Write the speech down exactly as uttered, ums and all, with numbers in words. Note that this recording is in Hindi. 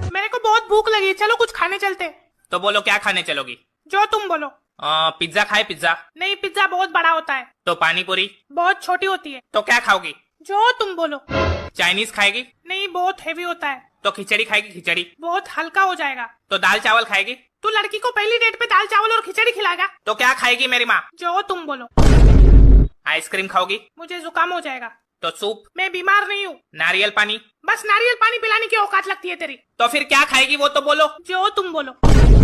मेरे को बहुत भूख लगी है, चलो कुछ खाने चलते। तो बोलो क्या खाने चलोगी? जो तुम बोलो। आ, पिज्जा खाए? पिज्जा नहीं, पिज्जा बहुत बड़ा होता है। तो पानी पूरी? बहुत छोटी होती है। तो क्या खाओगी? जो तुम बोलो। चाइनीज खाएगी? नहीं, बहुत हेवी होता है। तो खिचड़ी खाएगी? खिचड़ी बहुत हल्का हो जाएगा। तो दाल चावल खाएगी? तू लड़की को पहली डेट पे दाल चावल और खिचड़ी खिलाएगा? तो क्या खाएगी मेरी माँ? जो तुम बोलो। आइसक्रीम खाओगी? मुझे जुकाम हो जाएगा। तो सूप? मैं बीमार नहीं हूँ। नारियल पानी? बस नारियल पानी पिलाने की औकात लगती है तेरी। तो फिर क्या खाएगी वो तो बोलो। जो तुम बोलो।